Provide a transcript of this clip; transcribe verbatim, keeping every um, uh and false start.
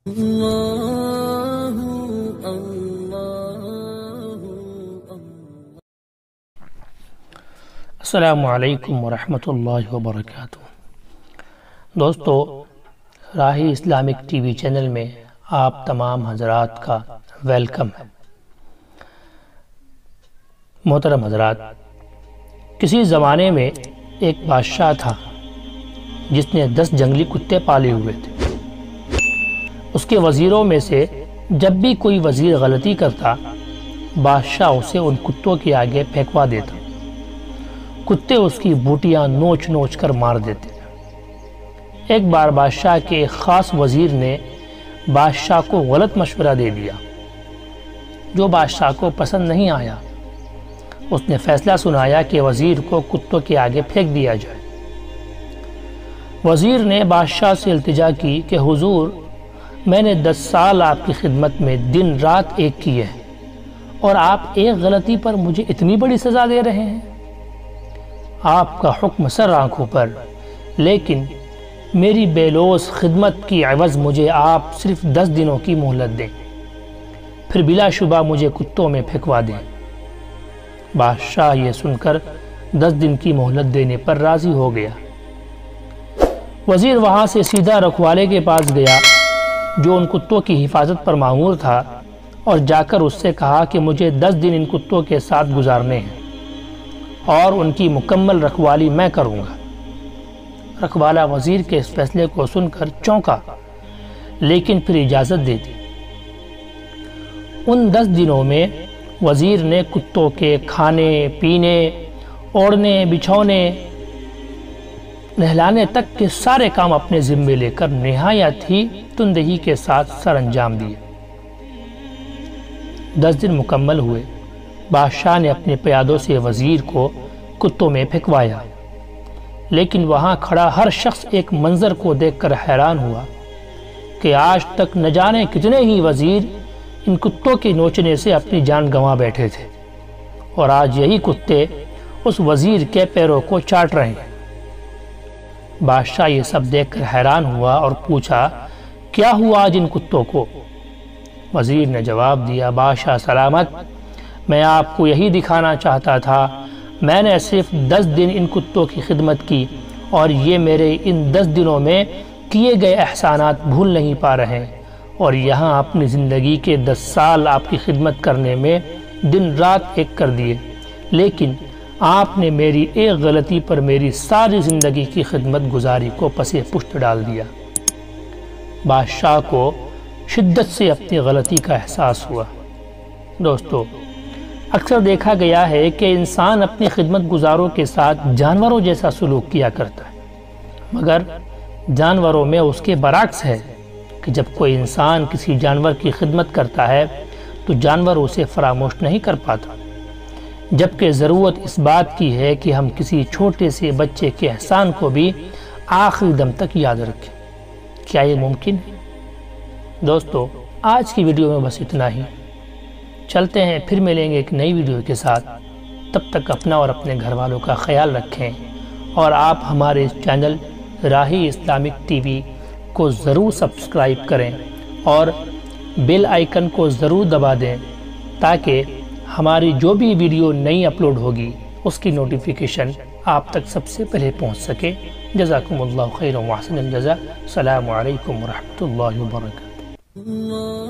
السلام علیکم ورحمۃ اللہ وبرکاتہ۔ دوستو، Rahi Islamic T V channel میں آپ تمام حضرات کا ویلکم ہے۔ محترم حضرات، کسی زمانے میں ایک بادشاہ تھا جس نے دس جنگلی کتے پالے ہوئے تھے۔ اس کے وزیروں میں سے جب بھی کوئی وزیر غلطی کرتا، بادشاہ اسے ان کتوں کے آگے پھینکوا دیتا۔ کتے اس کی بوٹیاں نوچ نوچ کر مار دیتے۔ ایک بار بادشاہ کے ایک خاص وزیر نے بادشاہ کو غلط مشورہ دے دیا جو بادشاہ کو پسند نہیں آیا۔ اس نے فیصلہ سنایا کہ وزیر کو کتوں کے آگے پھینک دیا جائے۔ وزیر نے بادشاہ سے التجا کی کہ حضور، میں نے دس سال آپ کی خدمت میں دن رات ایک کیے ہیں اور آپ ایک غلطی پر مجھے اتنی بڑی سزا دے رہے ہیں۔ آپ کا حکم سر آنکھوں پر، لیکن میری بے لوث خدمت کی عوض مجھے آپ صرف دس دنوں کی مہلت دیں، پھر بلا شبہ مجھے کتوں میں پھینکوا دیں۔ بادشاہ یہ سن کر دس دن کی مہلت دینے پر راضی ہو گیا۔ وزیر وہاں سے سیدھا رکھوالے کے پاس گیا جو ان کتوں کی حفاظت پر مامور تھا، اور جا کر اس سے کہا کہ مجھے دس دن ان کتوں کے ساتھ گزارنے ہیں اور ان کی مکمل رکھوالی میں کروں گا۔ رکھوالا وزیر کے اس فیصلے کو سن کر چونکا، لیکن پھر اجازت دے دی۔ ان دس دنوں میں وزیر نے کتوں کے کھانے پینے، اوڑھنے بچھونے، نہلانے تک کے سارے کام اپنے ذمے لے کر نہایت ہی تندہی کے ساتھ سر انجام دیے۔ دس دن مکمل ہوئے۔ بادشاہ نے اپنے پیادوں سے وزیر کو کتوں میں پھینکوایا، لیکن وہاں کھڑا ہر شخص ایک منظر کو دیکھ کر حیران ہوا کہ آج تک نہ جانے کتنے ہی وزیر ان کتوں کے نوچنے سے اپنی جان گنوا بیٹھے تھے، اور آج یہی کتے اس وزیر کے پیروں کو چاٹ رہے ہیں۔ بادشاہ یہ سب دیکھ کر حیران ہوا اور پوچھا، کیا ہوا آج ان کتوں کو؟ وزیر نے جواب دیا، بادشاہ سلامت، میں آپ کو یہی دکھانا چاہتا تھا، میں نے صرف دس دن ان کتوں کی خدمت کی اور یہ میرے ان دس دنوں میں کیے گئے احسانات بھول نہیں پا رہے، اور یہاں اپنی زندگی کے دس سال آپ کی خدمت کرنے میں دن رات ایک کر دیے، لیکن آپ نے میری ایک غلطی پر میری ساری زندگی کی خدمت گزاری کو پسے پشت ڈال دیا۔ بادشاہ کو شدت سے اپنی غلطی کا احساس ہوا۔ دوستو، اکثر دیکھا گیا ہے کہ انسان اپنی خدمت گزاروں کے ساتھ جانوروں جیسا سلوک کیا کرتا ہے، مگر جانوروں میں اس کے برعکس ہے کہ جب کوئی انسان کسی جانور کی خدمت کرتا ہے تو جانور اسے فراموش نہیں کر پاتا، جبکہ ضرورت اس بات کی ہے کہ ہم کسی چھوٹے سے بچے کے احسان کو بھی آخری دم تک یاد رکھیں۔ کیا یہ ممکن ہے؟ دوستو، آج کی ویڈیو میں بس اتنا ہی۔ چلتے ہیں، پھر ملیں گے ایک نئی ویڈیو کے ساتھ۔ تب تک اپنا اور اپنے گھر والوں کا خیال رکھیں، اور آپ ہمارے اس channel Rahi Islamic T V کو ضرور سبسکرائب کریں اور بیل آئیکن کو ضرور دبا دیں تاکہ ہماری جو بھی ویڈیو نئی اپلوڈ ہوگی اس کی نوٹیفیکیشن آپ تک سب سے پہلے پہنچ سکے۔ جزاکم اللہ خیر و احسن الجزاء۔ السلام علیکم ورحمۃ اللہ وبرکاتہ۔